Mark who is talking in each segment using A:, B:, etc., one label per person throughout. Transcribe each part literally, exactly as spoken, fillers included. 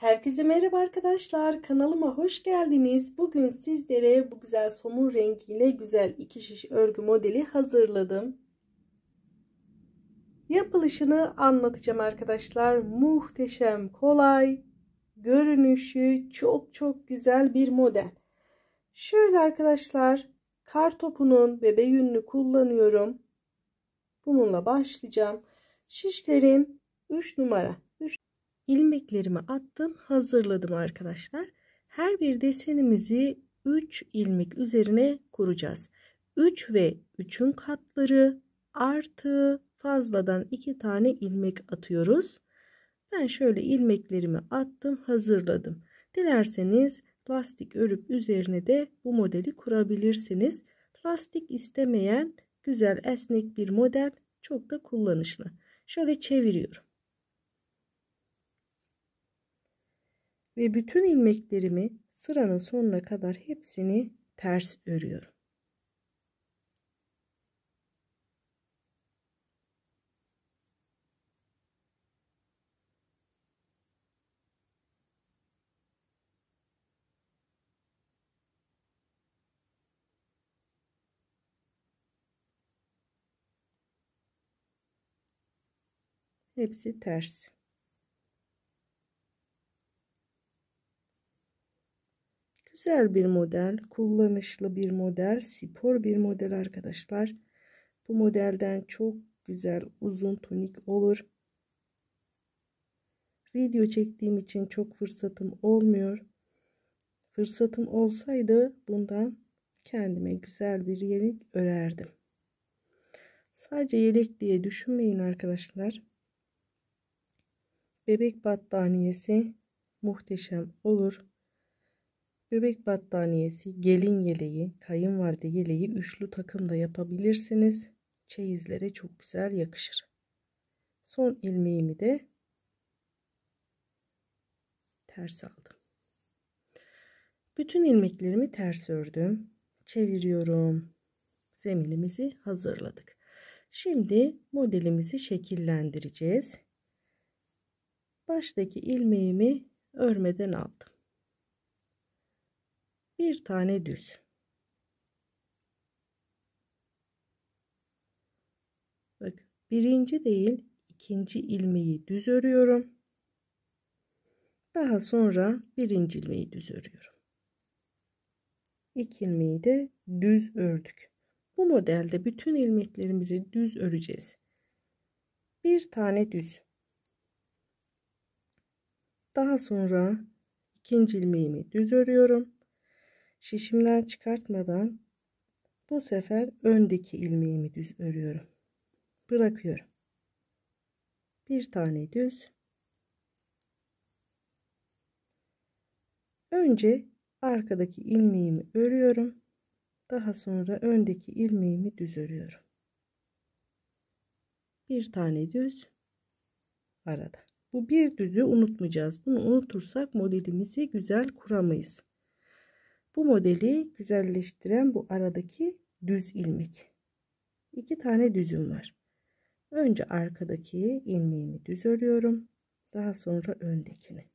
A: Herkese merhaba arkadaşlar, kanalıma hoş geldiniz. Bugün sizlere bu güzel somun rengiyle güzel iki şiş örgü modeli hazırladım. Yapılışını anlatacağım arkadaşlar. Muhteşem, kolay, görünüşü çok çok güzel bir model. Şöyle arkadaşlar, kar topunun bebe yününü kullanıyorum. Bununla başlayacağım. Şişlerim üç numara. İlmeklerimi attım, hazırladım arkadaşlar. Her bir desenimizi üç ilmek üzerine kuracağız. üç ve üçün katları artı fazladan iki tane ilmek atıyoruz. Ben şöyle ilmeklerimi attım, hazırladım. Dilerseniz lastik örüp üzerine de bu modeli kurabilirsiniz. Lastik istemeyen güzel esnek bir model, çok da kullanışlı. Şöyle çeviriyorum. Ve bütün ilmeklerimi sıranın sonuna kadar hepsini ters örüyorum. Hepsi ters. Güzel bir model, kullanışlı bir model, spor bir model arkadaşlar. Bu modelden çok güzel uzun tunik olur. Video çektiğim için çok fırsatım olmuyor. Fırsatım olsaydı bundan kendime güzel bir yelek örerdim. Sadece yelek diye düşünmeyin arkadaşlar. Bebek battaniyesi muhteşem olur. Bebek battaniyesi, gelin yeleği, kayınvalide yeleği üçlü takım da yapabilirsiniz. Çeyizlere çok güzel yakışır. Son ilmeğimi de ters aldım. Bütün ilmeklerimi ters ördüm. Çeviriyorum. Zeminimizi hazırladık. Şimdi modelimizi şekillendireceğiz. Baştaki ilmeğimi örmeden aldım. Bir tane düz. Bak, birinci değil, ikinci ilmeği düz örüyorum. Daha sonra birinci ilmeği düz örüyorum. İki ilmeği de düz ördük. Bu modelde bütün ilmeklerimizi düz öreceğiz. Bir tane düz. Daha sonra ikinci ilmeğimi düz örüyorum. Şişimden çıkartmadan bu sefer öndeki ilmeğimi düz örüyorum. Bırakıyorum. Bir tane düz. Önce arkadaki ilmeğimi örüyorum. Daha sonra öndeki ilmeğimi düz örüyorum. Bir tane düz arada. Bu bir düzü unutmayacağız. Bunu unutursak modelimizi güzel kuramayız. Bu modeli güzelleştiren bu aradaki düz ilmek. İki tane düzüm var. Önce arkadaki ilmeğimi düz örüyorum. Daha sonra öndekini.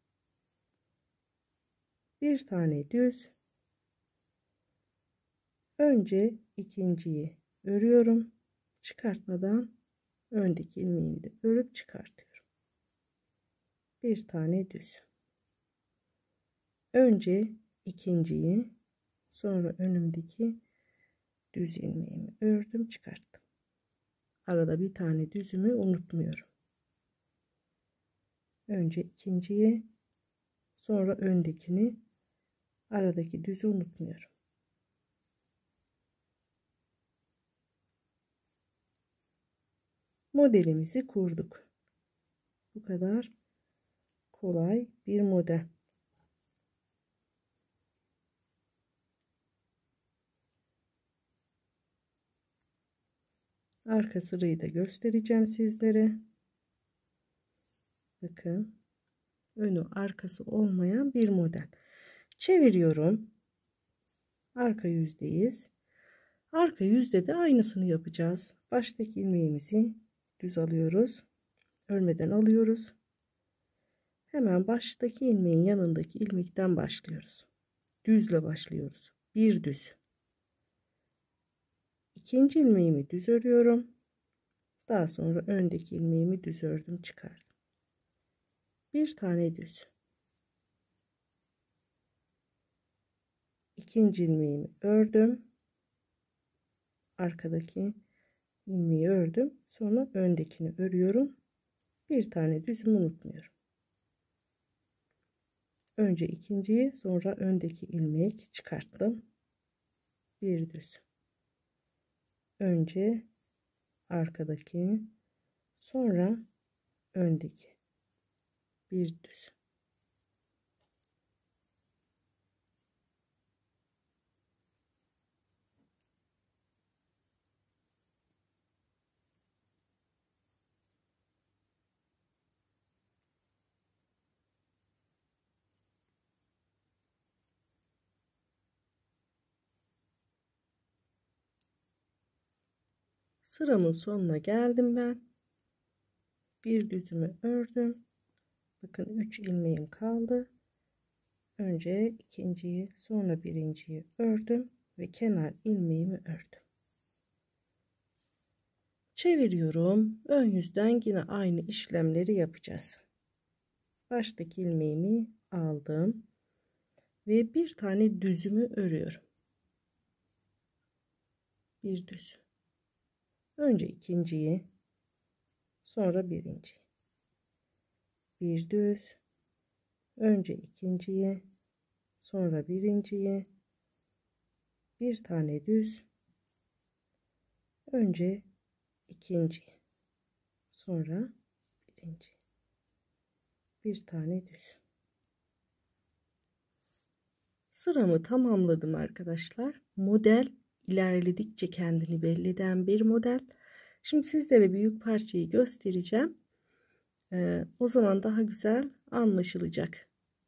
A: Bir tane düz. Önce ikinciyi örüyorum. Çıkartmadan öndeki ilmeğimi de örüp çıkartıyorum. Bir tane düz. Önce ikinciyi, sonra önümdeki düz ilmeğimi ördüm, çıkarttım. Arada bir tane düzümü unutmuyorum. Önce ikinciyi, sonra öndekini, aradaki düzü unutmuyorum. Modelimizi kurduk. Bu kadar kolay bir model. Arka sırayı da göstereceğim sizlere. Bakın, önü arkası olmayan bir model. Çeviriyorum. Arka yüzdeyiz. Arka yüzde de aynısını yapacağız. Baştaki ilmeğimizi düz alıyoruz. Örmeden alıyoruz. Hemen baştaki ilmeğin yanındaki ilmekten başlıyoruz. Düzle başlıyoruz. Bir düz. İkinci ilmeğimi düz örüyorum. Daha sonra öndeki ilmeğimi düz ördüm, çıkardım. Bir tane düz. İkinci ilmeğimi ördüm. Arkadaki ilmeği ördüm. Sonra öndekini örüyorum. Bir tane düzümü unutmuyorum. Önce ikinciyi, sonra öndeki ilmek çıkarttım. Bir düz. Önce arkadaki, sonra öndeki. Bir düz. Sıramın sonuna geldim ben. Bir düzümü ördüm. Bakın üç ilmeğim kaldı. Önce ikinciyi, sonra birinciyi ördüm ve kenar ilmeğimi ördüm. Çeviriyorum. Ön yüzden yine aynı işlemleri yapacağız. Baştaki ilmeğimi aldım ve bir tane düzümü örüyorum. Bir düz. Önce ikinciyi, sonra birinciyi. Bir düz. Önce ikinciyi, sonra birinciyi. Bir tane düz. Önce ikinciyi, sonra birinci. Bir tane düz. Sıramı tamamladım arkadaşlar. Model ilerledikçe kendini belli eden bir model. Şimdi sizlere büyük parçayı göstereceğim. Ee, o zaman daha güzel anlaşılacak.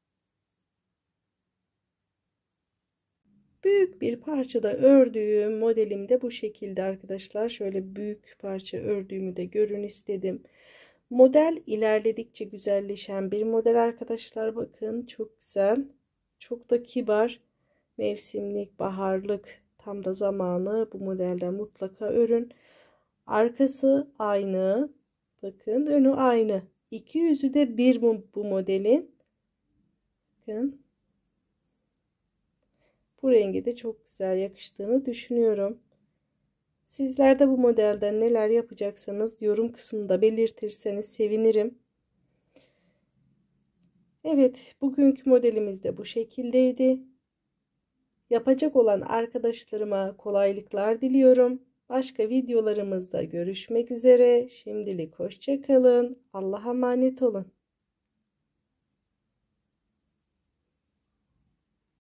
A: Büyük bir parçada ördüğüm modelim de bu şekilde arkadaşlar. Şöyle büyük parça ördüğümü de görün istedim. Model ilerledikçe güzelleşen bir model arkadaşlar. Bakın çok güzel. Çok da kibar. Mevsimlik, baharlık, tam da zamanı. Bu modelden mutlaka örün. Arkası aynı. Bakın önü aynı. İki yüzü de bir bu modelin. Bakın. Bu rengi de çok güzel yakıştığını düşünüyorum. Sizler de bu modelden neler yapacaksanız yorum kısmında belirtirseniz sevinirim. Evet, bugünkü modelimiz de bu şekildeydi. Yapacak olan arkadaşlarıma kolaylıklar diliyorum. Başka videolarımızda görüşmek üzere. Şimdilik hoşça kalın. Allah'a emanet olun.